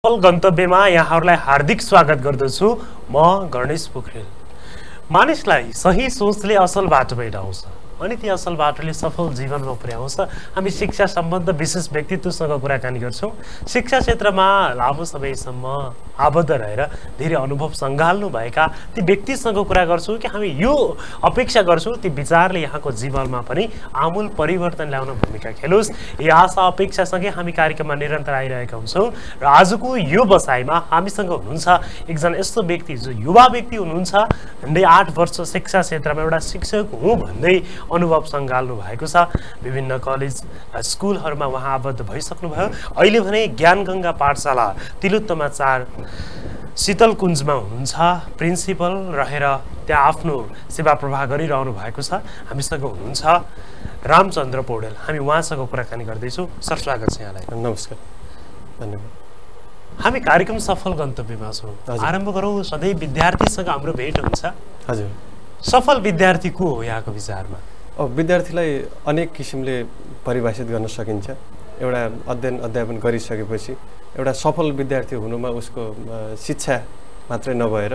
गन्तव्यमा यहाँहरूलाई हार्दिक स्वागत गर्दछु। म गणेश पोखरेल। मानिसलाई सही सोचले असल बाटोमा हिँडाउँछ अनि ती असल बाटोले सफल जीवनमा पुर्याउँछ। हामी शिक्षा सम्बन्ध विशेष व्यक्तित्वसँग कुराकानी गर्छौँ। शिक्षा क्षेत्रमा लामो समयसम्म आबद्ध रहेर धेरै अनुभव सङ्घाल्नु भएका ती व्यक्तिसँग कुरा गर्छौँ कि हामी यो अपेक्षा गर्छौँ ती विचारले यहाँको जीवनमा पनि आमूल परिवर्तन ल्याउन भूमिका खेलोस्। यो आशा अपेक्षासँगै हामी कार्यक्रममा निरन्तर आइरहेका हुन्छौँ र आजको यो बसाइमा हामीसँग हुनुहुन्छ एकजना यस्तो व्यक्ति जो युवा व्यक्ति हुनुहुन्छ। झन्डै 8 वर्ष शिक्षा क्षेत्रमा एउटा शिक्षक हुँ भन्दै अनुभव सङ्घाल्नु भएको छ। विभिन्न कलेज स्कुलहरूमा उहाँ आबद्ध भइसक्नुभयो। अहिले भने ज्ञानगङ्गा पाठशाला तिलोत्तमा 4 शीतलकुञ्जमा हुनुहुन्छ। प्रिन्सिपल रहेर त्यहाँ आफ्नो सेवा प्रवाह गरिरहनु भएको छ। हामीसँग हुनुहुन्छ रामचन्द्र पौडेल। हामी उहाँसँग कुराकानी गर्दैछौँ। सर स्वागत छ यहाँलाई। नमस्कार, धन्यवाद। हामी कार्यक्रम सफल गन्तव्यमा छौँ। आरम्भ गरौँ। सधैँ विद्यार्थीसँग हाम्रो भेट हुन्छ। हजुर, सफल विद्यार्थी को हो यहाँको विचारमा? विद्यार्थीलाई अनेक किसिमले परिभाषित गर्न सकिन्छ। एउटा अध्ययन गरिसकेपछि एउटा सफल विद्यार्थी हुनुमा उसको शिक्षा मात्रै नभएर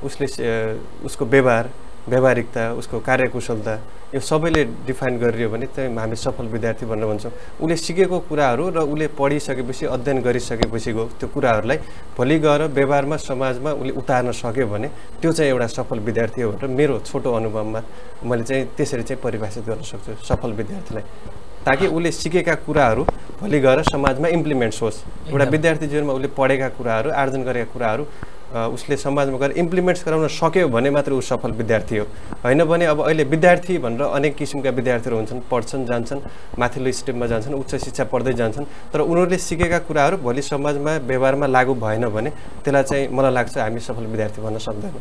उसको व्यवहारिकता, उसको कार्यकुशलता यो सबैले डिफाइन गरियो भने चाहिँ हामी सफल विद्यार्थी भनेर भन्छौँ। उसले सिकेको कुराहरू र उसले पढिसकेपछि अध्ययन गरिसकेपछिको त्यो कुराहरूलाई भोलि गएर व्यवहारमा समाजमा उसले उतार्न सक्यो भने त्यो चाहिँ एउटा सफल विद्यार्थी हो भनेर मेरो छोटो अनुभवमा मैले चाहिँ त्यसरी चाहिँ परिभाषित गर्न सक्छु सफल विद्यार्थीलाई, ताकि उसले सिकेका कुराहरू भोलि गएर समाजमा इम्प्लिमेन्ट्स होस्। एउटा विद्यार्थी जीवनमा उसले पढेका कुराहरू, आर्जन गरेका कुराहरू उसले समाजमा गएर इम्प्लिमेन्ट्स गराउन सक्यो भने मात्र ऊ सफल विद्यार्थी हो। होइन भने अब अहिले विद्यार्थी भनेर अनेक किसिमका विद्यार्थीहरू हुन्छन्, पढ्छन्, जान्छन्, माथिल्लो स्टेपमा जान्छन्, उच्च शिक्षा पढ्दै जान्छन्, तर उनीहरूले सिकेका कुराहरू भोलि समाजमा व्यवहारमा लागू भएन भने त्यसलाई चाहिँ मलाई लाग्छ हामी सफल विद्यार्थी भन्न सक्दैनौँ।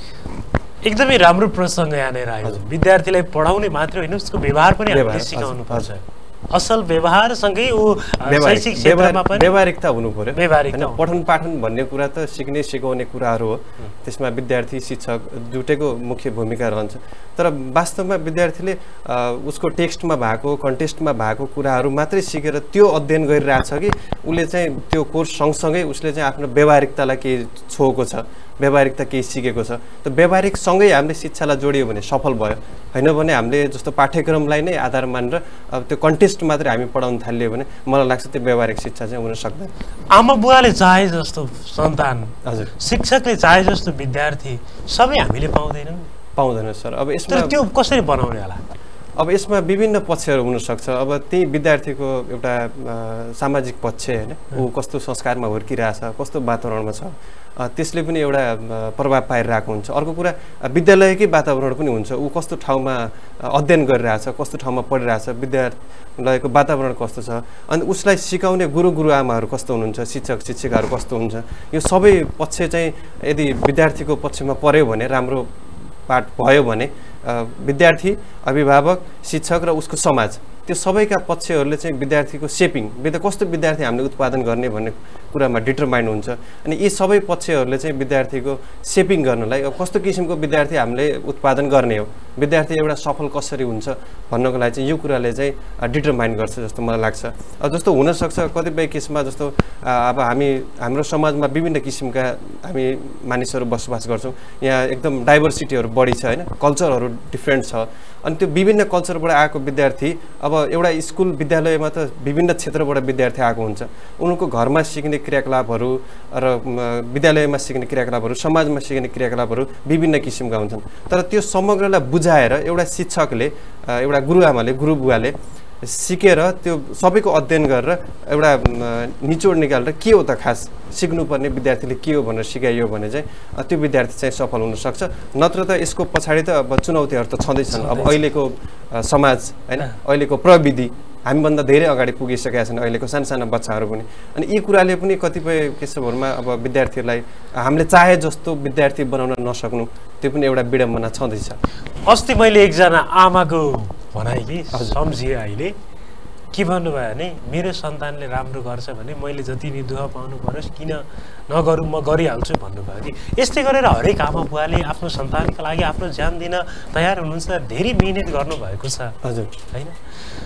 एकदमै राम्रो प्रसङ्ग यहाँनिर आयो। विद्यार्थीलाई पढाउने मात्रै होइन, उसको व्यवहार पनि हामीले सिकाउनु पर्छ। असल व्यवहारसँगै ऊ शैक्षिक क्षेत्रमा पनि व्यवहारिकता हुनु पर्यो। व्यवहारिकता, पठन पाठन भन्ने कुरा त सिक्ने सिकाउने कुराहरू हो। त्यसमा विद्यार्थी शिक्षक दुटैको मुख्य भूमिका रहन्छ। तर वास्तवमा विद्यार्थीले उसको टेक्स्टमा भएको, कन्टेस्टमा भएको कुराहरू मात्रै सिकेर त्यो अध्ययन गरिरहेछ कि उसले चाहिँ त्यो कोर्स सँगसँगै उसले चाहिँ आफ्नो व्यवहारिकतालाई केही छोएको छ, व्यवहारिकता केही सिकेको छ। त व्यवहारिकसँगै हामीले शिक्षालाई जोडियो भने सफल भयो। होइन भने हामीले जस्तो पाठ्यक्रमलाई नै आधार मानेर अब त्यो कन्टेस्ट मात्रै हामी पढाउन थालियो भने मलाई लाग्छ त्यो व्यवहारिक शिक्षा चाहिँ हुन सक्दैन। आमा बुवाले चाहे जस्तो सन्तान, हजुर, शिक्षकले चाहे जस्तो विद्यार्थी सबै हामीले पाउँदैन सर। अब यसमा त्यो कसरी बनाउने होला? अब यसमा विभिन्न पक्षहरू हुनसक्छ। अब त्यही विद्यार्थीको एउटा सामाजिक पक्ष होइन, ऊ कस्तो संस्कारमा हुर्किरहेछ, कस्तो वातावरणमा छ, त्यसले पनि एउटा प्रभाव पाइरहेको हुन्छ। अर्को कुरा विद्यालयकै वातावरण पनि हुन्छ। ऊ कस्तो ठाउँमा अध्ययन गरिरहेछ, कस्तो ठाउँमा पढिरहेछ, विद्यालयको वातावरण कस्तो छ, अनि उसलाई सिकाउने गुरुआमाहरू कस्तो हुनुहुन्छ, शिक्षक शिक्षिकाहरू कस्तो हुन्छ, यो सबै पक्ष चाहिँ यदि विद्यार्थीको पक्षमा पर्यो भने, राम्रो पाठ भयो भने विद्यार्थी, अभिभावक, शिक्षक र उसको समाज, त्यो सबैका पक्षहरूले चाहिँ विद्यार्थीको सेपिङ, कस्तो विद्यार्थी हामीले उत्पादन गर्ने भन्ने कुरामा डिटरमाइन हुन्छ। अनि यी सबै पक्षहरूले चाहिँ विद्यार्थीको सेपिङ गर्नलाई अब कस्तो किसिमको विद्यार्थी हामीले उत्पादन गर्ने हो, विद्यार्थी एउटा सफल कसरी हुन्छ भन्नको लागि चाहिँ यो कुराले चाहिँ डिटरमाइन गर्छ जस्तो मलाई लाग्छ। अब जस्तो हुनसक्छ कतिपय केसमा जस्तो अब हाम्रो समाजमा विभिन्न किसिमका हामी मानिसहरू बसोबास गर्छौँ। यहाँ एकदम डाइभर्सिटीहरू बढी छ होइन, कल्चरहरू डिफ्रेन्ट छ। अनि त्यो विभिन्न कल्चरबाट आएको विद्यार्थी अब एउटा स्कुल विद्यालयमा त विभिन्न क्षेत्रबाट विद्यार्थी आएको हुन्छ। उनको घरमा सिक्ने क्रियाकलापहरू र विद्यालयमा सिक्ने क्रियाकलापहरू, समाजमा सिक्ने क्रियाकलापहरू विभिन्न किसिमका हुन्छन्। तर त्यो समग्रलाई बुझाएर एउटा शिक्षकले, एउटा गुरुआमाले, गुरुबुवाले सिकेर त्यो सबैको अध्ययन गरेर एउटा निचोड निकालेर के हो त खास सिक्नुपर्ने विद्यार्थीले के हो भनेर सिकाइयो भने चाहिँ त्यो विद्यार्थी चाहिँ सफल हुनसक्छ। नत्र त यसको पछाडि त अब चुनौतीहरू त छँदैछन्। अब अहिलेको समाज होइन, अहिलेको प्रविधि हामीभन्दा धेरै अगाडि पुगिसकेका छन् अहिलेको साना बच्चाहरू पनि। अनि यी कुराले पनि कतिपय केसहरूमा अब विद्यार्थीहरूलाई हामीले चाहे जस्तो विद्यार्थी बनाउन नसक्नु, त्यो पनि एउटा विडम्बना छँदैछ। अस्ति मैले एकजना आमाको भनाइ कि सम्झिएँ। अहिले के भन्नुभयो भने मेरो सन्तानले राम्रो गर्छ भने मैले जति नि दुःख पाउनु परोस् किन नगरौँ, म गरिहाल्छु भन्नुभयो कि। यस्तै गरेर हरेक आमा बुवाले आफ्नो सन्तानका लागि आफ्नो ज्यान दिन तयार हुनुहुन्छ, धेरै मिहिनेत गर्नुभएको छ। हजुर, होइन?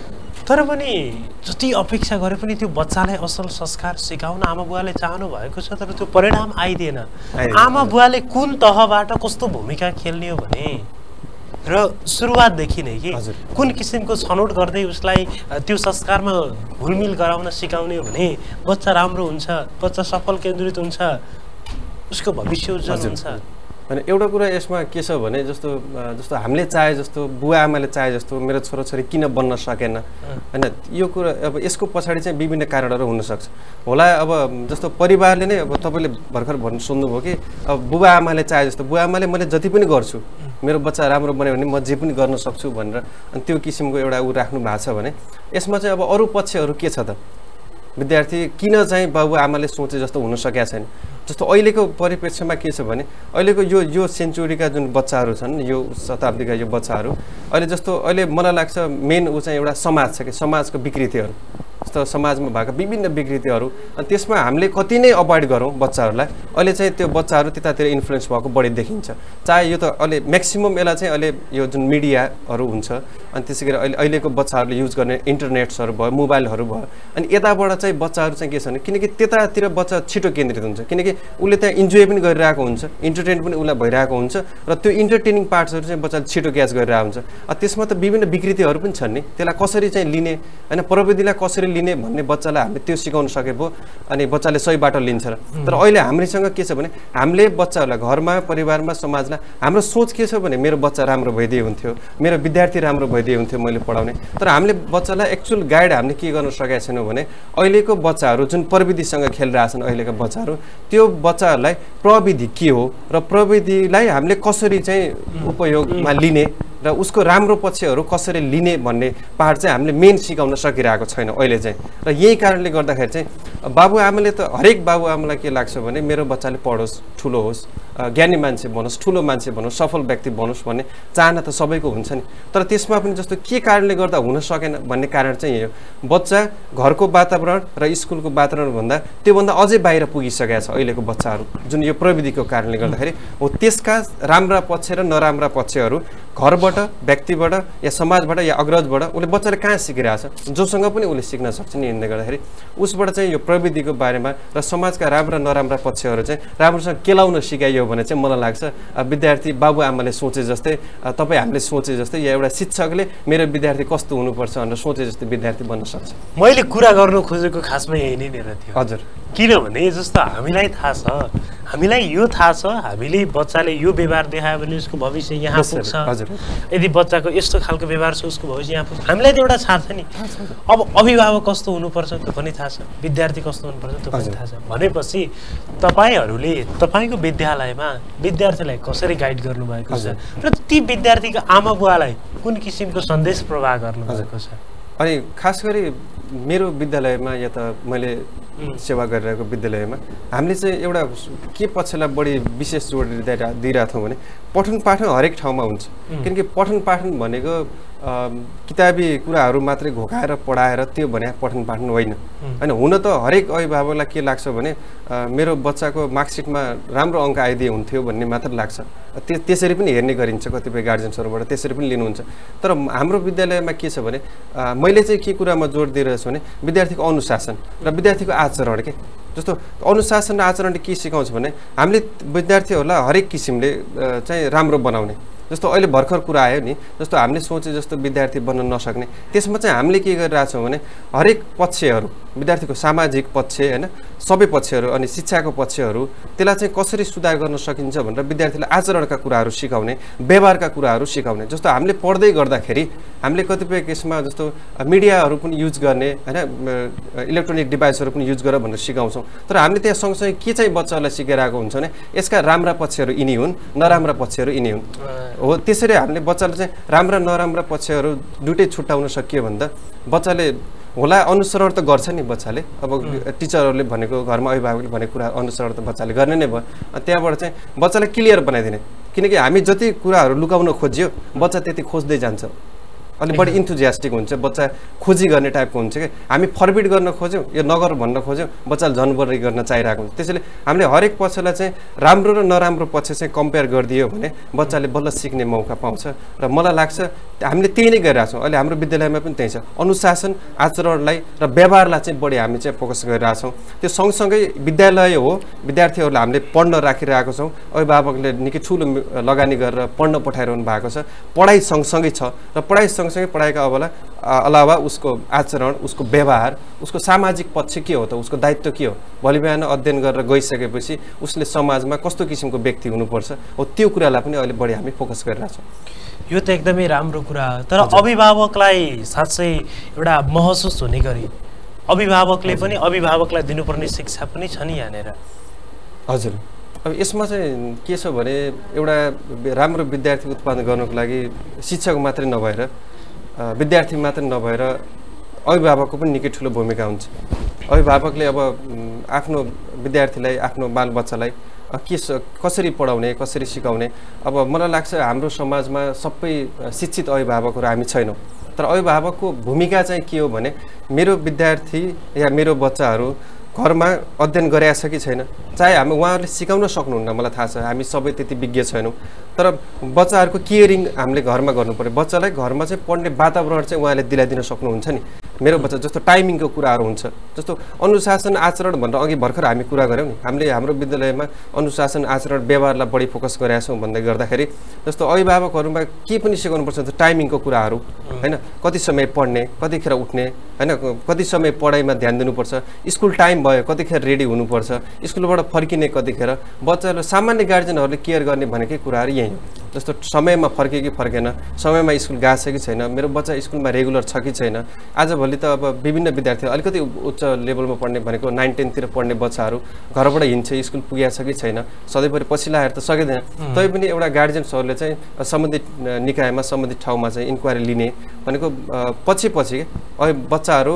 तर पनि जति अपेक्षा गरे पनि त्यो बच्चालाई असल संस्कार सिकाउन आमा बुवाले चाहनु भएको छ तर त्यो परिणाम आइदिएन। आमा बुवाले कुन तहबाट कस्तो भूमिका खेल्ने हो भने र सुरुवातदेखि नै कि कुन किसिमको छनौट गर्दै उसलाई त्यो संस्कारमा घुलमिल गराउन सिकाउने हो भने बच्चा राम्रो हुन्छ, बच्चा सफल केन्द्रित हुन्छ, उसको भविष्य उज्जवल हुन्छ। अनि एउटा कुरा यसमा के छ भने जस्तो हामीले चाहे जस्तो बुवा आमाले चाहे जस्तो मेरो छोराछोरी किन बन्न सकेन हैन, यो कुरा अब यसको पछाडि चाहिँ विभिन्न कारणहरू हुन सक्छ होला। अब जस्तो परिवारले नै अब तपाईले भर्खर भन्नु सुन्नुभयो कि अब बुवा आमाले चाहे जस्तो बुवा आमाले मैले जति पनि गर्छु मेरो बच्चा राम्रो बन्यो भने म जे पनि गर्न सक्छु भनेर अनि त्यो किसिमको एउटा उ राख्नु भएको छ भने यसमा चाहिँ अब अरू पक्षहरू के छ त? विद्यार्थी किन चाहिँ बाबु आमाले सोचे जस्तो हुन सकेका छैन। जस्तो अहिलेको परिप्रेक्ष्यमा के छ भने अहिलेको यो सेन्चुरीका जुन बच्चाहरू छन्, यो शताब्दीका यो बच्चाहरू अहिले जस्तो अहिले मलाई लाग्छ मेन ऊ चाहिँ एउटा समाज छ कि समाजको विकृतिहरू, जस्तो समाजमा भएको विभिन्न विकृतिहरू अनि त्यसमा हामीले कति नै अभोइड गरौँ बच्चाहरूलाई अहिले चाहिँ त्यो बच्चाहरू त्यतातिर इन्फ्लुएन्स भएको बढी देखिन्छ। चाहे यो त अहिले म्याक्सिमम यसलाई चाहिँ अहिले यो जुन मिडियाहरू हुन्छ अनि त्यसै गरी अहिलेको बच्चाहरूले युज गर्ने इन्टरनेट्सहरू भयो, मोबाइलहरू भयो अनि यताबाट चाहिँ बच्चाहरू चाहिँ के छ भने किनकि त्यतातिर बच्चा छिटो केन्द्रित हुन्छ किनकि उसले त्यहाँ इन्जोय पनि गरिरहेको हुन्छ, इन्टरटेन पनि उसलाई भइरहेको हुन्छ र त्यो इन्टरटेनिङ पार्ट्सहरू चाहिँ बच्चाले छिटो क्याच गरिरहेको हुन्छ। त्यसमा त विभिन्न विकृतिहरू पनि छन् नि, त्यसलाई कसरी चाहिँ लिने होइन, प्रविधिलाई कसरी लिने भन्ने बच्चालाई हामीले त्यो सिकाउन सके पो अनि बच्चाले सही बाटो लिन्छ र। तर अहिले हामीसँग के छ भने हामीले बच्चाहरूलाई घरमा परिवारमा समाजलाई हाम्रो सोच के छ भने मेरो बच्चा राम्रो भइदिए हुन्थ्यो, मेरो विद्यार्थी राम्रो भइदिए हुन्थ्यो मैले पढाउने। तर हामीले बच्चालाई एक्चुअल गाइड हामीले के गर्न सकेका छैनौँ भने अहिलेको बच्चाहरू जुन प्रविधिसँग खेलिरहेछन् अहिलेका बच्चाहरू त्यो बच्चाहरूलाई प्रविधि के हो र प्रविधिलाई हामीले कसरी चाहिँ उपयोगमा लिने र उसको राम्रो पक्षहरू कसरी लिने भन्ने पार्ट चाहिँ हामीले मेन सिकाउन सकिरहेको छैनौँ अहिले चाहिँ। र यही कारणले गर्दाखेरि चाहिँ बाबुआमाले त हरेक बाबुआमालाई के लाग्छ भने मेरो बच्चाले पढोस्, ठुलो होस्, ज्ञानी मान्छे बनोस्, ठुलो मान्छे बनोस्, सफल व्यक्ति बनोस् भन्ने चाहना त सबैको हुन्छ नि। तर त्यसमा पनि जस्तो के कारणले गर्दा हुन सकेन भन्ने कारण चाहिँ यही हो, बच्चा घरको वातावरण र स्कुलको वातावरणभन्दा त्योभन्दा अझै बाहिर पुगिसकेका छ अहिलेको बच्चाहरू जुन यो प्रविधिको कारणले गर्दाखेरि हो। त्यसका राम्रा पक्ष र नराम्रा पक्षहरू घरबाट, व्यक्तिबाट या समाजबाट या अग्रजबाट उसले बच्चाले कहाँ सिकिरहेछ, जोसँग पनि उसले सिक्न सक्छ नि। हिँड्दै गर्दाखेरि उसबाट चाहिँ यो प्रविधिको बारेमा र समाजका राम्रा नराम्रा पक्षहरू चाहिँ राम्रोसँग केलाउन सिकाइयो भने चाहिँ मलाई लाग्छ विद्यार्थी बाबुआमाले सोचे जस्तै तपाईँ हामीले सोचे जस्तै या एउटा शिक्षकले मेरो विद्यार्थी कस्तो हुनुपर्छ भनेर सोचे जस्तै विद्यार्थी बन्न सक्छ। मैले कुरा गर्नु खोजेको खासमा यही नै थियो। हजुर, किनभने जस्तो हामीलाई थाहा छ, हामीलाई यो थाहा छ हामीले बच्चाले यो व्यवहार देखायो भने उसको भविष्य यहाँ पुग्छ, यदि बच्चाको यस्तो खालको व्यवहार छ उसको भविष्य यहाँ पुग्छ, हामीलाई त एउटा थाहा छ नि। अब अभिभावक कस्तो हुनुपर्छ त्यो पनि थाहा छ, विद्यार्थी कस्तो हुनुपर्छ त्यो पनि थाहा छ भनेपछि तपाईँहरूले तपाईँको विद्यालयमा विद्यार्थीलाई कसरी गाइड गर्नुभएको छ र ती विद्यार्थीको आमा बुवालाई कुन किसिमको सन्देश प्रवाह गर्नुभएको छ? अनि खास गरी मेरो विद्यालयमा या त मैले सेवा गरिरहेको विद्यालयमा हामीले चाहिँ एउटा के पक्षलाई बढी विशेष जोड दिइरहेको थियौँ भने पठन पाठन हरेक ठाउँमा हुन्छ। किनकि पठन पाठन भनेको किताबी कुराहरू मात्रै घोकाएर पढाएर त्यो भने पठन पाठन होइन होइन। हुन त हरेक अभिभावकलाई के लाग्छ भने मेरो बच्चाको मार्कसिटमा राम्रो अङ्क आइदिए हुन्थ्यो भन्ने मात्र लाग्छ, त्यसरी पनि हेर्ने गरिन्छ, कतिपय गार्जेन्सहरूबाट त्यसरी पनि लिनुहुन्छ। तर हाम्रो विद्यालयमा के छ भने मैले चाहिँ के कुरामा जोड दिइरहेछु भने विद्यार्थीको अनुशासन र विद्यार्थीको आचरण के जस्तो अनुशासन र आचरणले के सिकाउँछ भने हामीले विद्यार्थीहरूलाई हरेक किसिमले चाहिँ राम्रो बनाउने। जस्तो अहिले भर्खर कुरा आयो नि, जस्तो हामीले सोचे जस्तो विद्यार्थी बन्न नसक्ने, त्यसमा चाहिँ हामीले के गरिरहेछौँ भने हरेक पक्षहरू विद्यार्थीको सामाजिक पक्ष होइन सबै पक्षहरू अनि शिक्षाको पक्षहरू त्यसलाई चाहिँ कसरी सुधार गर्न सकिन्छ भनेर विद्यार्थीलाई आचरणका कुराहरू सिकाउने, व्यवहारका कुराहरू सिकाउने। जस्तो हामीले पढ्दै गर्दाखेरि हामीले कतिपय केसमा जस्तो मिडियाहरू पनि युज गर्ने होइन, इलेक्ट्रोनिक डिभाइसहरू पनि युज गर भनेर सिकाउँछौँ। तर हामीले त्यहाँ सँगसँगै के चाहिँ बच्चाहरूलाई सिकाइरहेको हुन्छ भने यसका राम्रा पक्षहरू यिनी हुन्, नराम्रा पक्षहरू यिनी हुन् हो। त्यसरी हामीले बच्चाले चाहिँ राम्रा नराम्रा पक्षहरू दुइटै छुट्याउन सकियो भने त बच्चाले होला अनुसरण त गर्छ नि बच्चाले। अब टिचरहरूले भनेको, घरमा अभिभावकले भनेको कुरा अनुसरण त बच्चाले गर्ने नै भयो। त्यहाँबाट चाहिँ बच्चालाई क्लियर बनाइदिने, किनकि हामी जति कुराहरू लुकाउन खोज्यो बच्चा त्यति खोज्दै जान्छ अलि बढी इन्थुजियास्टिक हुन्छ बच्चा खोजी गर्ने टाइपको हुन्छ कि हामी फरबिट गर्न खोज्यौँ यो नगर भन्न खोज्यौँ बच्चाले झनबरी गर्न चाहिरहेको हुन्छ त्यसैले हामीले हरेक पक्षलाई चाहिँ राम्रो र नराम्रो पक्ष चाहिँ कम्पेयर गरिदियो भने बच्चाले बल्ल सिक्ने मौका पाउँछ र मलाई लाग्छ हामीले त्यही नै गरिरहेछौँ अहिले हाम्रो विद्यालयमा पनि त्यही छ अनुशासन आचरणलाई र व्यवहारलाई चाहिँ बढी हामी चाहिँ फोकस गरिरहेछौँ त्यो सँगसँगै विद्यालय हो विद्यार्थीहरूलाई हामीले पढ्न राखिरहेको छौँ अभिभावकले निकै ठुलो लगानी गरेर पढ्न पठाइरहनु भएको छ पढाइ सँगसँगै छ र पढाइ सँगसँगै पढाइका अलावा उसको आचरण उसको व्यवहार उसको सामाजिक पक्ष के हो त उसको दायित्व के हो भोलि बिहान अध्ययन गरेर गइसकेपछि उसले समाजमा कस्तो किसिमको व्यक्ति हुनुपर्छ हो त्यो कुरालाई पनि अहिले बढी हामी फोकस गरिरहेछौँ यो त एकदमै राम्रो कुरा हो तर अभिभावकलाई साँच्चै एउटा महसुस हुने गरी अभिभावकले पनि अभिभावकलाई दिनुपर्ने शिक्षा पनि छ नि यहाँनिर हजुर अब यसमा चाहिँ के छ भने एउटा राम्रो विद्यार्थी उत्पादन गर्नको लागि शिक्षक मात्रै नभएर विद्यार्थी मात्रै नभएर अभिभावकको पनि निकै ठुलो भूमिका हुन्छ अभिभावकले अब आफ्नो विद्यार्थीलाई आफ्नो बालबच्चालाई कसरी पढाउने कसरी सिकाउने अब मलाई लाग्छ हाम्रो समाजमा सबै शिक्षित अभिभावकहरू हामी छैनौँ तर अभिभावकको भूमिका चाहिँ के हो भने मेरो विद्यार्थी या मेरो बच्चाहरू घरमा अध्ययन गरेका छ कि छैन चाहे हामी उहाँहरूले सिकाउन सक्नुहुन्न मलाई थाहा छ हामी सबै त्यति विज्ञ छैनौँ तर बच्चाहरूको केयरिङ हामीले घरमा गर्नु पर्यो बच्चालाई घरमा चाहिँ पढ्ने वातावरण चाहिँ उहाँले दिलाइदिन सक्नुहुन्छ नि मेरो बच्चा जस्तो टाइमिङको कुराहरू हुन्छ जस्तो अनुशासन आचरण भनेर अघि भर्खर हामी कुरा गऱ्यौँ नि हामीले हाम्रो विद्यालयमा अनुशासन आचरण व्यवहारलाई बढी फोकस गरेका छौँ भन्दै गर्दाखेरि जस्तो अभिभावकहरूमा के पनि सिकाउनुपर्छ जस्तो टाइमिङको कुराहरू होइन कति समय पढ्ने कतिखेर उठ्ने होइन कति समय पढाइमा ध्यान दिनुपर्छ स्कुल टाइम भयो कतिखेर रेडी हुनुपर्छ स्कुलबाट फर्किने कतिखेर बच्चाहरू सामान्य गार्जेनहरूले केयर गर्ने भनेकै कुराहरू यही हो जस्तो समयमा फर्के कि फर्केन समयमा स्कुल गएको छ कि छैन मेरो बच्चा स्कुलमा रेगुलर छ कि छैन आजभोलि त अब विभिन्न विद्यार्थी अलिकति उच्च लेभलमा पढ्ने भनेको 9-10 पढ्ने बच्चाहरू घरबाट हिँड्छ स्कुल पुगेको छ कि छैन सधैँभरि पछि लाएर त सकिँदैन तैपनि एउटा गार्जेन्सहरूले चाहिँ सम्बन्धित निकायमा सम्बन्धित ठाउँमा चाहिँ इन्क्वायरी लिने भनेको पछि बच्चाहरू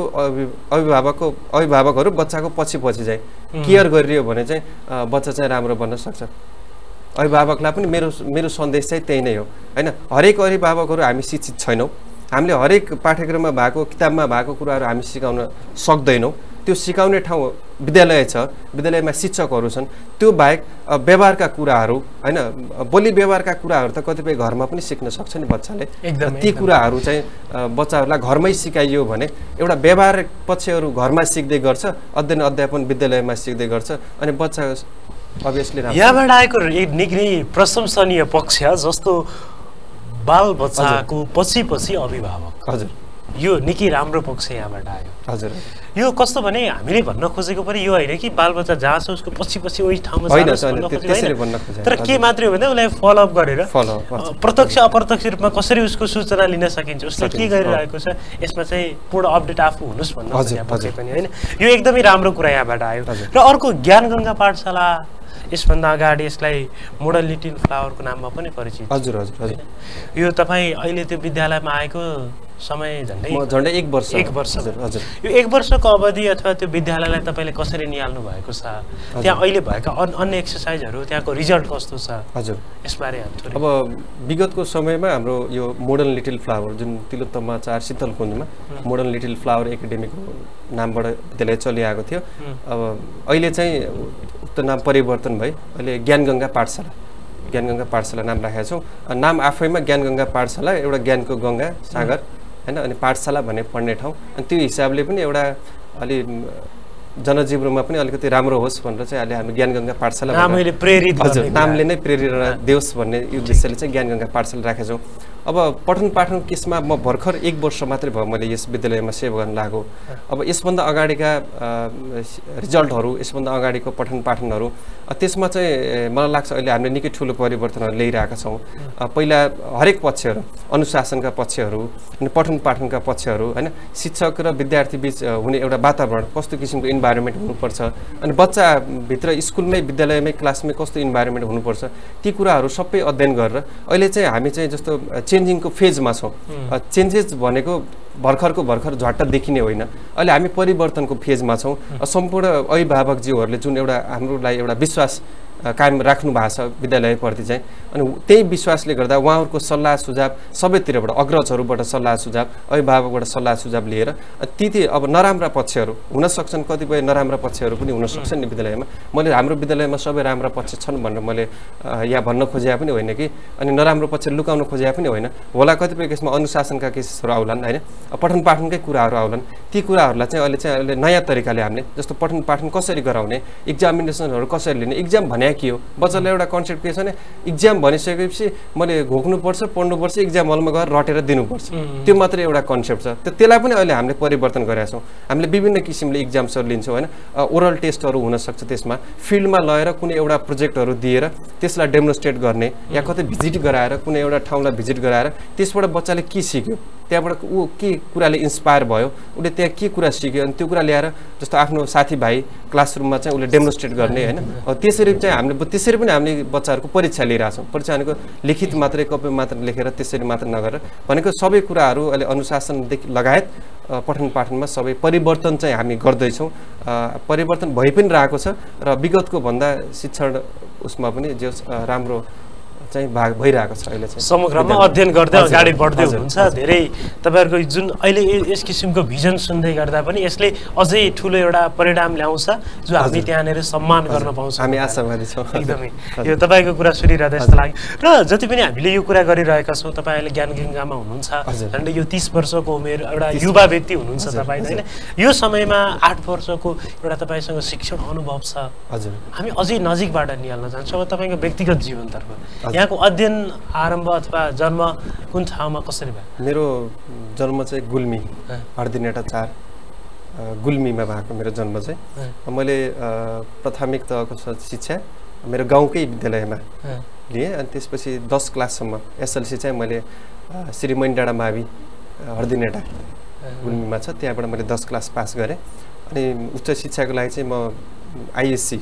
अभिभावकहरू बच्चाको पछि चाहिँ केयर गरिरह्यो भने चाहिँ बच्चा चाहिँ राम्रो बन्न सक्छ अभिभावकलाई पनि मेरो सन्देश चाहिँ त्यही नै हो हैन हरेक अभिभावकहरू हामी शिक्षित छैनौँ हामीले हरेक पाठ्यक्रममा भएको किताबमा भएको कुराहरू हामी सिकाउन सक्दैनौँ त्यो सिकाउने ठाउँ विद्यालय छ विद्यालयमा शिक्षकहरू छन् त्यो बाहेक व्यवहारका कुराहरू हैन बोली व्यवहारका कुराहरू त कतिपय घरमा पनि सिक्न सक्छ नि बच्चाले ती कुराहरू चाहिँ बच्चाहरूलाई घरमै सिकाइयो भने एउटा व्यवहार पक्षहरू घरमा सिक्दै गर्छ अध्ययन अध्यापन विद्यालयमा सिक्दै गर्छ अनि बच्चा अभियसली यहाँबाट आएको निकै प्रशंसनीय पक्ष जस्तो बाल बच्चाको पछि अभिभावक हजुर यो निकै राम्रो पक्ष यहाँबाट आयो हजुर यो कस्तो भने हामीले भन्न खोजेको पनि यो होइन कि बाल बच्चा जहाँ छ उसको पछि ओही ठाउँमा तर के मात्रै हो भने उसलाई फलोअप गरेर प्रत्यक्ष अप्रत्यक्ष रूपमा कसरी उसको सूचना लिन सकिन्छ उसले के गरिरहेको छ यसमा चाहिँ पूर्ण अपडेट आफू हुनुहोस् भन्नु पनि होइन यो एकदमै राम्रो कुरा यहाँबाट आयो र अर्को ज्ञानगङ्गा पाठशाला यसभन्दा अगाडि यसलाई मोडल लिटिल फ्लावरको नाममा पनि परिचित हजुर हजुर हजुर यो तपाईँ अहिले त्यो विद्यालयमा आएको समय झन्डै एक वर्ष हजुर यो एक वर्षको अवधि अथवा त्यो विद्यालयलाई तपाईँले कसरी निहाल्नु भएको छ त्यहाँ अहिले भएका अन्य एक्सर्साइजहरू त्यहाँको रिजल्ट कस्तो छ हजुर यसबारे अब विगतको समयमा हाम्रो यो मोडल लिटिल फ्लावर जुन तिलोत्तमा 4 शीतलकुञ्जमा मोडल लिटिल फ्लावर एकाडेमीको नामबाट विद्यालय चलिआएको थियो अब अहिले चाहिँ उक्त नाम परिवर्तन भई अहिले ज्ञानगङ्गा पाठशाला नाम राखेका छौँ नाम आफैमा ज्ञानगङ्गा पाठशाला एउटा ज्ञानको गङ्गा सागर हैन अनि पाठशाला भन्ने पढ्ने ठाउँ अनि त्यो हिसाबले पनि एउटा अलि जनजीवनमा पनि अलिकति राम्रो होस् भनेर चाहिँ अहिले हामी ज्ञानगङ्गा पाठशाला नामले नै प्रेरणा देओस् भन्ने उद्देश्यले चाहिँ ज्ञानगङ्गा पाठशाला राखेका छौँ अब पठन पाठन केसमा म भर्खर 1 वर्ष मात्रै भयो मैले यस विद्यालयमा सेवा गर्न लागेको अब यसभन्दा अगाडिका रिजल्टहरू यसभन्दा अगाडिको पठन पाठनहरू त्यसमा चाहिँ मलाई लाग्छ अहिले हामीले निकै ठुलो परिवर्तनहरू ल्याइरहेका छौँ पहिला हरेक पक्षहरू अनुशासनका पक्षहरू अनि पठन पाठनका पक्षहरू हैन शिक्षक र विद्यार्थी बीच हुने एउटा वातावरण कस्तो किसिमको इन्भाइरोमेन्ट हुनुपर्छ अनि बच्चाभित्र स्कुलमै विद्यालयमै क्लासमै कस्तो इन्भाइरोमेन्ट हुनुपर्छ ती कुराहरू सबै अध्ययन गरेर अहिले चाहिँ हामी चाहिँ जस्तो चेन्जिङको फेजमा छौँ चेन्जेस भनेको भर्खर झट्ट देखिने होइन अहिले हामी परिवर्तनको फेजमा छौँ सम्पूर्ण अभिभावकज्यूहरूले जुन एउटा हाम्रो लागि एउटा विश्वास कायम राख्नु भएको छ विद्यालयप्रति चाहिँ। अनि त्यही विश्वासले गर्दा उहाँहरूको सल्लाह सुझाव सबैतिरबाट अग्रजहरूबाट सल्लाह सुझाव अभिभावकबाट सल्लाह सुझाव लिएर ती अब नराम्रा पक्षहरू हुन सक्छन्, कतिपय नराम्रा पक्षहरू पनि हुन सक्छन् नि विद्यालयमा। मैले हाम्रो विद्यालयमा सबै राम्रा पक्ष छन् भनेर मैले यहाँ भन्न खोजेको पनि होइन कि, अनि नराम्रो पक्ष लुकाउन खोजेको पनि होइन होला। कतिपय केसमा अनुशासनका केसहरू आउलान् होइन, पठन पाठनकै कुराहरू आउलान्। ती कुराहरूलाई चाहिँ अहिले नयाँ तरिकाले हामीले जस्तो पठन पाठन कसरी गराउने, इक्जामिनेसनहरू कसरी लिने, इक्जाम भने के हो बच्चालाई एउटा कन्सेप्ट के छ भने इक्जाम भनिसकेपछि मैले घोक्नुपर्छ, पढ्नुपर्छ, इक्जाम हलमा गएर रटेर दिनुपर्छ, त्यो मात्रै एउटा कन्सेप्ट छ। त्यसलाई पनि अहिले हामीले परिवर्तन गरेका छौँ। हामीले विभिन्न किसिमले इक्जाम्सहरू लिन्छौँ होइन, ओरल टेस्टहरू हुनसक्छ, त्यसमा फिल्डमा लगेर कुनै एउटा प्रोजेक्टहरू दिएर त्यसलाई डेमोन्स्ट्रेट गर्ने या कतै भिजिट गराएर कुनै एउटा ठाउँलाई भिजिट गराएर त्यसबाट बच्चाले के सिक्यो, त्यहाँबाट ऊ के कुराले इन्सपायर भयो, उसले त्यहाँ के कुरा सिक्यो, अनि त्यो कुरा ल्याएर जस्तो आफ्नो साथीभाइ क्लासरुममा चाहिँ उसले डेमोन्स्ट्रेट गर्ने होइन। त्यसरी चाहिँ हामीले त्यसरी पनि हामीले बच्चाहरूको परीक्षा लिइरहेछौँ। परीक्षा भनेको लिखित मात्रै कपी मात्र लेखेर त्यसरी मात्र नगरेर भनेको सबै कुराहरू अहिले अनुशासनदेखि लगायत पठन पाठनमा सबै परिवर्तन चाहिँ हामी गर्दैछौँ। परिवर्तन भइ पनि रहेको छ र विगतको भन्दा शिक्षण उसमा पनि जो राम्रो चाहिँ भाग भइरहेको छ अहिले चाहिँ। समग्रमा अध्ययन गर्दै अगाडि बढ्दै हुनुहुन्छ। धेरै तपाईँहरूको जुन अहिले यस किसिमको भिजन सुन्दै गर्दा पनि यसले अझै ठुलो एउटा परिणाम ल्याउँछ जो हामी त्यहाँनिर सम्मान गर्न पाउँछौँ। हामी आशावादी छौँ एकदमै। यो तपाईँको कुरा सुनिरहँदा यस्तो लाग्यो। र जति पनि हामीले यो कुरा गरिरहेका छौँ, तपाईँ अहिले ज्ञानगङ्गामा हुनुहुन्छ, झन्डै यो 30 वर्षको उमेर एउटा युवा व्यक्ति हुनुहुन्छ तपाईँ होइन। यो समयमा 8 वर्षको एउटा तपाईँसँग शिक्षण अनुभव छ। हजुर, हामी अझै नजिकबाट निहाल्न चाहन्छौँ अब तपाईँको व्यक्तिगत जीवनतर्फ। यहाँको अध्ययन आरम्भ अथवा जन्म कुन ठाउँमा कसरी भयो? मेरो जन्म चाहिँ गुल्मी हर्दिनेटा 4 गुल्मीमा भएको मेरो जन्म चाहिँ। मैले प्राथमिक तहको शिक्षा मेरो गाउँकै विद्यालयमा लिएँ, अनि त्यसपछि 10 क्लाससम्म एसएलसी चाहिँ मैले श्रीमैन डाँडा मावि हर्दिनेटा गुल्मीमा छ, त्यहाँबाट मैले 10 क्लास पास गरेँ। अनि उच्च शिक्षाको लागि चाहिँ म आइएससी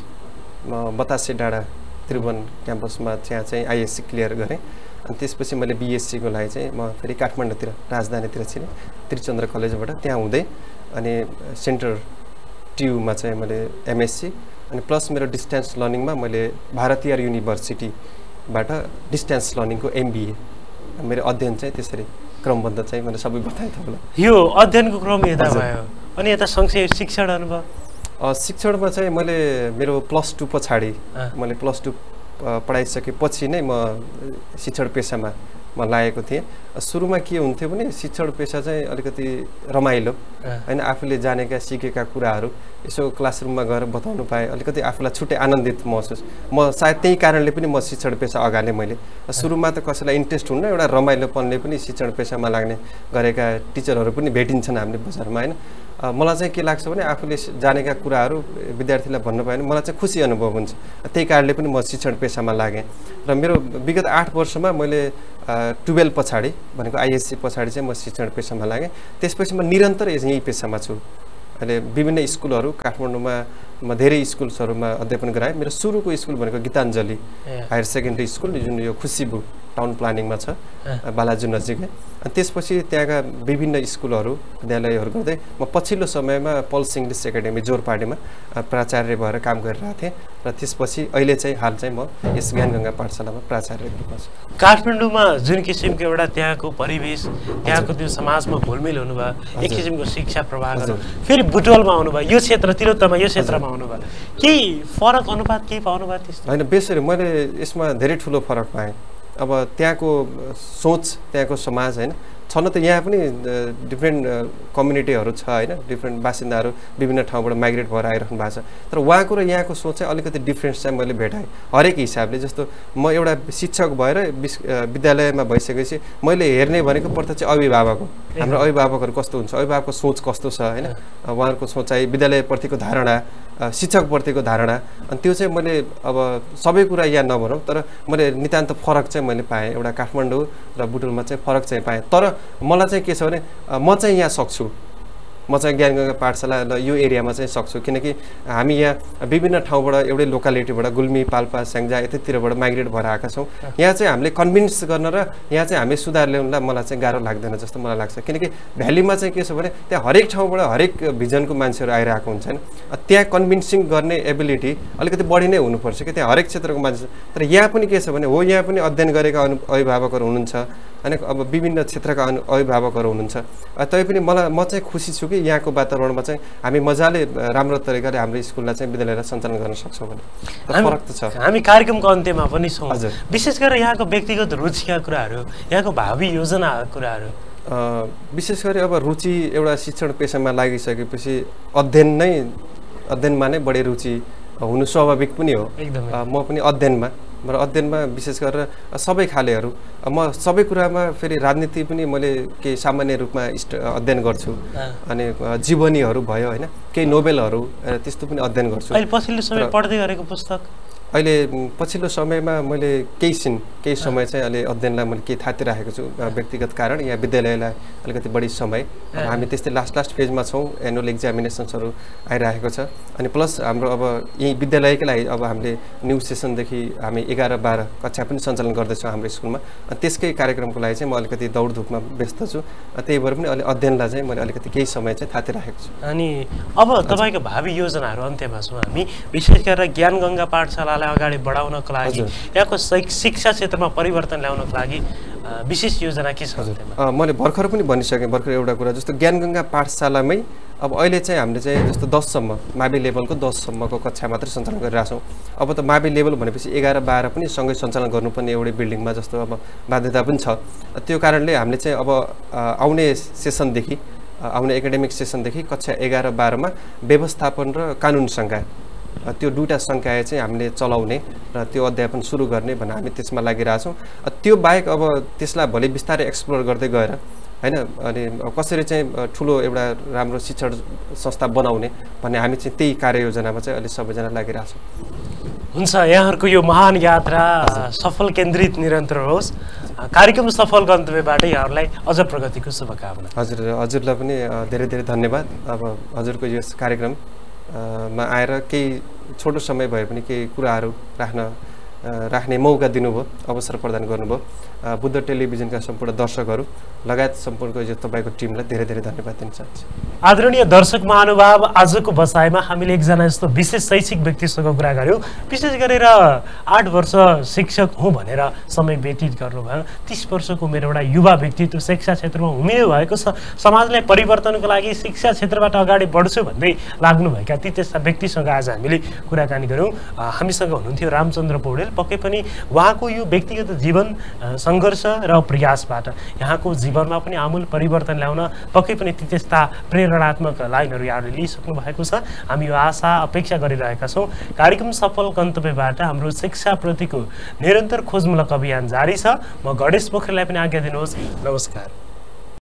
बतासे डाँडा त्रिभुवन क्याम्पसमा त्यहाँ चाहिँ आइएससी क्लियर गरेँ। अनि त्यसपछि मैले बिएससीको लागि चाहिँ म फेरि काठमाडौँतिर राजधानीतिर छिरेँ त्रिचन्द्र कलेजबाट, त्यहाँ हुँदै अनि सेन्टर ट्युमा चाहिँ मैले एमएससी अनि प्लस मेरो डिस्टेन्स लर्निङमा मैले भारतीय युनिभर्सिटीबाट डिस्टेन्स लर्निङको एमबिए मेरो अध्ययन चाहिँ त्यसरी क्रमबद्ध चाहिँ मैले सबै बताएँ तपाईँलाई। यो अध्ययनको क्रम यता भयो अनि यता सँगसँगै शिक्षण अनुभव? शिक्षणमा चाहिँ मैले मेरो +2 पछाडि मैले +2 पढाइसकेपछि नै म शिक्षण पेसामा म लागेको थिएँ। सुरुमा के हुन्थ्यो भने शिक्षण पेसा चाहिँ अलिकति रमाइलो होइन, आफूले जानेका सिकेका कुराहरू यसो क्लासरुममा गएर बताउनु पाएँ, अलिकति आफूलाई छुट्टै आनन्दित महसुस। म सायद त्यही कारणले पनि म शिक्षण पेसा अगालेँ। मैले सुरुमा त कसैलाई इन्ट्रेस्ट हुन्न, एउटा रमाइलोपनले पनि शिक्षण पेसामा लाग्ने गरेका टिचरहरू पनि भेटिन्छन् हामीले बजारमा होइन। मलाई चाहिँ के लाग्छ भने आफूले जानेका कुराहरू विद्यार्थीलाई भन्न पायो भने मलाई चाहिँ खुसी अनुभव हुन्छ, त्यही कारणले पनि म शिक्षण पेसामा लागेँ। र मेरो विगत 8 वर्षमा मैले 12 पछाडि भनेको आइएससी पछाडि चाहिँ म शिक्षण पेसामा लागेँ। त्यसपछि म निरन्तर यही पेसामा छु। अहिले विभिन्न स्कुलहरू काठमाडौँमा म धेरै स्कुल्सहरूमा अध्ययन गराएँ। मेरो सुरुको स्कुल भनेको गीताञ्जली हायर सेकेन्ड्री स्कुल जुन यो खुसीबु टाउन प्लानिङमा छ बालाजु नजिकै। अनि त्यसपछि त्यहाँका विभिन्न स्कुलहरू विद्यालयहरू गर्दै म पछिल्लो समयमा पल्स इङ्ग्लिस एकाडेमी जोरपाटीमा प्राचार्य भएर काम गरिरहेको थिएँ। र त्यसपछि अहिले चाहिँ हाल चाहिँ म यस ज्ञानगङ्गा पाठशालामा प्राचार्यको रूपमा छु। काठमाडौँमा जुन किसिमको एउटा त्यहाँको परिवेश, त्यहाँको त्यो समाजमा घुलमिल हुनुभयो, एक किसिमको शिक्षा प्रवाह गर्नु, फेरि बुटवलमा आउनुभयो, यो क्षेत्र तिलोत्तमा यो क्षेत्रमा आउनुभयो, केही फरक अनुपात केही पाउनुभयो त्यस्तो? होइन, बेसरी मैले यसमा धेरै ठुलो फरक पाएँ। अब त्यहाँको सोच, त्यहाँको समाज होइन, छन त यहाँ पनि डिफ्रेन्ट कम्युनिटीहरू छ होइन, डिफ्रेन्ट बासिन्दाहरू विभिन्न ठाउँबाट माइग्रेट भएर आइरहनु भएको छ। तर उहाँको र यहाँको सोच चाहिँ अलिकति डिफ्रेन्स चाहिँ मैले भेटाएँ हरेक हिसाबले। जस्तो म एउटा शिक्षक भएर विद्यालयमा भइसकेपछि मैले हेर्ने भनेको प्रत्यक्ष अभिभावक हो। हाम्रो अभिभावकहरू कस्तो हुन्छ, अभिभावकको सोच कस्तो छ होइन, उहाँहरूको सोचाइ, विद्यालयप्रतिको धारणा, शिक्षकप्रतिको धारणा, अनि त्यो चाहिँ मैले अब सबै कुरा यहाँ नभनौँ तर मैले नितान्त फरक चाहिँ मैले पाएँ। एउटा काठमाडौँ र बुटवलमा चाहिँ फरक चाहिँ पाएँ। तर मलाई चाहिँ के छ भने म चाहिँ यहाँ सक्छु, म चाहिँ ज्ञानगङ्गा पाठशाला यो एरियामा चाहिँ सक्छु किनकि हामी यहाँ विभिन्न ठाउँबाट एउटै लोकालिटीबाट गुल्मी पाल्पा स्याङ्जा यतैतिरबाट माइग्रेट भएर आएका छौँ यहाँ चाहिँ हामीले कन्भिन्स गर्न र यहाँ चाहिँ हामी सुधार ल्याउनलाई मलाई चाहिँ गाह्रो लाग्दैन जस्तो मलाई लाग्छ किनकि भ्यालीमा चाहिँ के छ भने त्यहाँ हरेक ठाउँबाट हरेक भिजनको मान्छेहरू आइरहेको हुन्छन् त्यहाँ कन्भिन्सिङ गर्ने एबिलिटी अलिकति बढी नै हुनुपर्छ कि त्यहाँ हरेक क्षेत्रको मान्छे तर यहाँ पनि के छ भने हो यहाँ पनि अध्ययन गरेका अभिभावकहरू हुनुहुन्छ अनि अब विभिन्न क्षेत्रका अभिभावकहरू हुनुहुन्छ तैपनि म चाहिँ खुसी छु कि यहाँको वातावरणमा चाहिँ हामी मजाले राम्रो तरिकाले हाम्रो स्कुललाई चाहिँ विद्यालयलाई सञ्चालन गर्न सक्छौँ भने फरक त छ हामी कार्यक्रमको अन्त्यमा पनि छौँ विशेष गरेर यहाँको व्यक्तिगत रुचिका कुराहरू यहाँको भावी योजनाका कुराहरू विशेष गरी अब रुचि एउटा शिक्षण पेसामा लागिसकेपछि अध्ययनमा नै बढी रुचि हुनु स्वाभाविक पनि हो म पनि अध्ययनमा विशेष गरेर सबै खालेहरू म सबै कुरामा फेरि राजनीति पनि मैले केही सामान्य रूपमा अध्ययन गर्छु अनि जीवनीहरू भयो होइन केही नोभेलहरू त्यस्तो पनि अध्ययन गर्छु अहिले पछिल्लो समय पढ्दै गरेको पुस्तक अहिले पछिल्लो समयमा मैले केही समय चाहिँ अहिले अध्ययनलाई मैले केही थाती राखेको छु व्यक्तिगत कारण यहाँ विद्यालयलाई अलिकति बढी समय हामी त्यस्तै लास्ट फेजमा छौँ एनुअल एक्जामिनेसन्सहरू आइरहेको छ अनि प्लस हाम्रो अब यही विद्यालयकै लागि अब हामीले न्युज सेसनदेखि हामी 11-12 कक्षा पनि सञ्चालन गर्दैछौँ हाम्रो स्कुलमा त्यसकै कार्यक्रमको लागि चाहिँ म अलिकति दौडधुपमा व्यस्त छु त्यही भएर पनि अहिले अध्ययनलाई चाहिँ मैले अलिकति केही समय चाहिँ थाती राखेको छु अनि अब तपाईँको भावी योजनाहरू अन्त्यमा छौँ हामी विशेष गरेर ज्ञानगङ्गा पाठशाला अगाडि बढाउनको लागि यहाँको शिक्षा क्षेत्रमा परिवर्तन ल्याउनको लागि विशेष योजना के छ मैले भर्खर पनि भनिसकेँ भर्खर एउटा कुरा जस्तो ज्ञानगङ्गा पाठशालामै अब अहिले चाहिँ हामीले चाहिँ जस्तो 10सम्म मावि लेभलको 10सम्मको कक्षा मात्रै सञ्चालन गरिरहेछौँ अब त मावि लेभल भनेपछि 11-12 पनि सँगै सञ्चालन गर्नुपर्ने एउटै बिल्डिङमा जस्तो अब बाध्यता पनि छ त्यो कारणले हामीले चाहिँ अब आउने एकाडेमिक सेसनदेखि कक्षा 11-12मा व्यवस्थापन र कानुन संकाय त्यो दुईटा संकाय चाहिँ हामीले चलाउने र त्यो अध्यापन सुरु गर्ने भनेर हामी त्यसमा लागिरहेछौँ त्यो बाहेक अब त्यसलाई भोलि बिस्तारै एक्सप्लोर गर्दै गएर हैन अनि कसरी चाहिँ ठुलो एउटा राम्रो शिक्षण संस्था बनाउने भन्ने हामी चाहिँ त्यही कार्ययोजनामा चाहिँ अहिले सबैजना लागिरहेछौँ हुन्छ यहाँहरूको यो महान यात्रा सफल केन्द्रित निरन्तर होस् कार्यक्रम सफल गन्तव्यबाट यहाँहरूलाई अझ प्रगतिको शुभकामना हजुरलाई पनि धेरै धेरै धन्यवाद अब हजुरको यस कार्यक्रम मा आएर केही छोटो समय भए पनि केही कुराहरू राख्ने मौका दिनुभयो अवसर प्रदान गर्नुभयो बुद्ध टेलिभिजनका सम्पूर्ण दर्शकहरू लगायत सम्पूर्ण यो तपाईँको टिमलाई धेरै धेरै धन्यवाद दिन चाहन्छु आदरणीय दर्शक महानुभाव आजको बसाइमा हामीले एकजना यस्तो विशेष शैक्षिक व्यक्तिसँग कुरा गऱ्यौँ विशेष गरेर 8 वर्ष शिक्षक हुँ भनेर समय व्यतीत गर्नुभयो 30 वर्षको उमेर एउटा युवा व्यक्तित्व शिक्षा क्षेत्रमा उमिनु भएको छ समाजलाई परिवर्तनको लागि शिक्षा क्षेत्रबाट अगाडि बढ्छु भन्दै लाग्नुभएका ती त्यस्ता व्यक्तिसँग आज हामीले कुराकानी गऱ्यौँ हामीसँग हुनुहुन्थ्यो रामचन्द्र पौडेल पक्कै पनि उहाँको यो व्यक्तिगत जीवन सङ्घर्ष र प्रयासबाट यहाँको जीवनमा पनि आमूल परिवर्तन ल्याउन पक्कै पनि त्यस्ता प्रेरणात्मक लाइनहरू यहाँले लिइसक्नु भएको छ हामी यो आशा अपेक्षा गरिरहेका छौँ कार्यक्रम सफल गन्तव्यबाट हाम्रो शिक्षाप्रतिको निरन्तर खोजमूलक अभियान जारी छ म गणेश पोखरेललाई पनि आज्ञा दिनुहोस् नमस्कार